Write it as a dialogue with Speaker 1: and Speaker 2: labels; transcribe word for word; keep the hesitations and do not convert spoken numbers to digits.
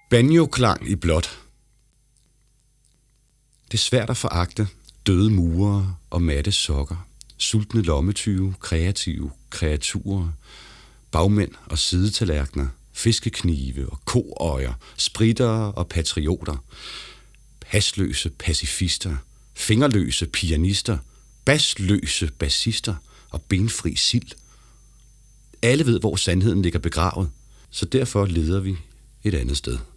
Speaker 1: Banjo-klang i blåt. Det er svært at foragte døde murere og matte sokker, sultne lommetyve, kreative kreaturer, bagmænd og sidetallerkener, fiskeknive og koøjer, spritere og patrioter, pasløse pacifister, fingerløse pianister, basløse bassister og benfri sild. Alle ved, hvor sandheden ligger begravet, så derfor leder vi et andet sted.